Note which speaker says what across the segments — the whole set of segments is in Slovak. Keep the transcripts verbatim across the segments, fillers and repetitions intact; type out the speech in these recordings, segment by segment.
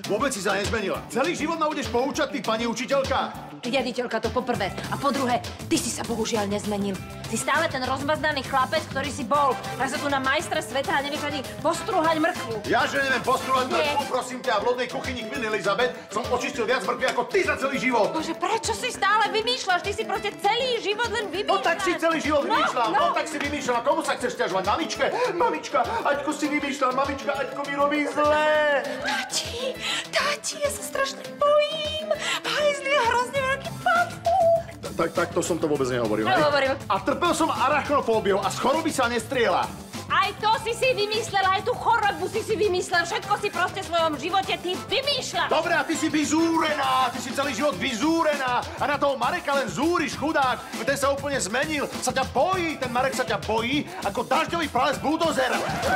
Speaker 1: Vôbec si sa nezmenila. Celý život ma budeš poučať, ty pani učiteľka.
Speaker 2: Riaditeľka, to po prvé. A po druhé, ty si sa bohužiaľ nezmenil. Si stále ten rozmazdaný chlapec, ktorý si bol. Tak sa tu na majstra sveta a nevieš ani postrúhať mrkvu.
Speaker 1: Ja, že neviem postrúhať mrkvu, prosím ťa, v lodnej kuchyni Queen Elizabeth som očistil viac mrkvy ako ty za celý život.
Speaker 2: Bože, prečo si stále vymýšľaš? Ty si proste celý život len vymýšľaš.
Speaker 1: No tak si celý život vymýšľam, no,
Speaker 2: no.
Speaker 1: no tak si vymýšľam. A komu sa chceš sťažovať? Mamičke? Mamička, Aťko si vymýšľam, mamička, Aťko mi robí zlé.
Speaker 2: Tati, tati, ja sa strašne bojím. Hajzli a hrozne veľký papu.
Speaker 1: Tak, tak to som to vôbec nehovoril.
Speaker 2: Nehovoril.
Speaker 1: A trpel som arachnofóbiou a z choroby sa nestrieľa.
Speaker 2: Aj to si si vymyslel, aj tú chorobu si si vymyslel. Všetko si proste v svojom živote ty vymýšľaš.
Speaker 1: Dobre, a ty si vyzúrená, ty si celý život vyzúrená. A na toho Mareka len zúriš, chudák. Ten sa úplne zmenil, sa ťa bojí, ten Marek sa ťa bojí, ako dažďový prales buldozer.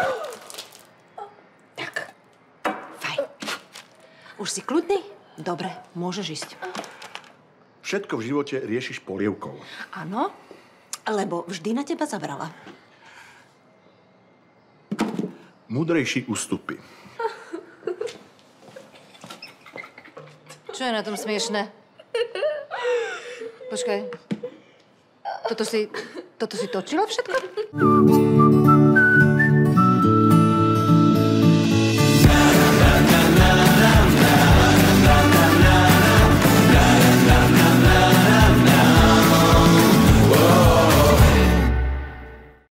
Speaker 2: Tak, fajn. Už si kľudný? Dobre, môžeš ísť.
Speaker 1: Všetko v živote riešiš polievkou.
Speaker 2: Áno, lebo vždy na teba zabrala.
Speaker 1: Múdrejší ústupy.
Speaker 2: Čo je na tom smiešné? Počkaj. Toto si... Toto si točila všetko?